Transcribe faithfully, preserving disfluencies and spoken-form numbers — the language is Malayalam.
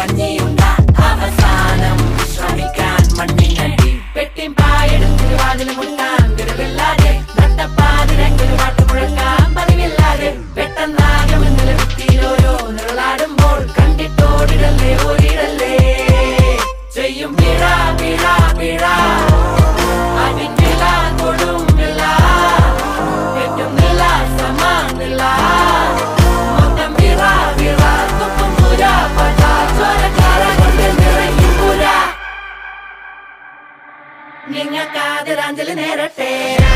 കഞ്ഞിയുണ്ട അവസാനം ശ്രമിക്കാൻ മണ്ണിനടി പെട്ടിയും പായെടുത്ത് വാതിൽ മുട്ടാൻ ഗുരുവില്ലാതെ നട്ടപ്പാതിരൊരു പാട്ട് മുഴക്കാൻ പതിവില്ലാതെ പെട്ടെന്നാകെ മുന്നിൽ ഭിത്തിയിലോരോ നിഴലാടുമ്പോൾ കണ്ടിട്ടോടിടല്ലേ ഓടിടല്ലേ ചെയ്യും പിഴ പിഴ പിഴ അതിനില കൊടുമില്ല എത്തുന്നില്ല സമാനില്ല മൊത്തം പിറ പിറ തുപ്പും പുര പച്ച ചോരക്കാര കൊണ്ട് നിറയും പുര നിങ്ങൾക്കാതിരാഞ്ജലി നേരട്ടെ.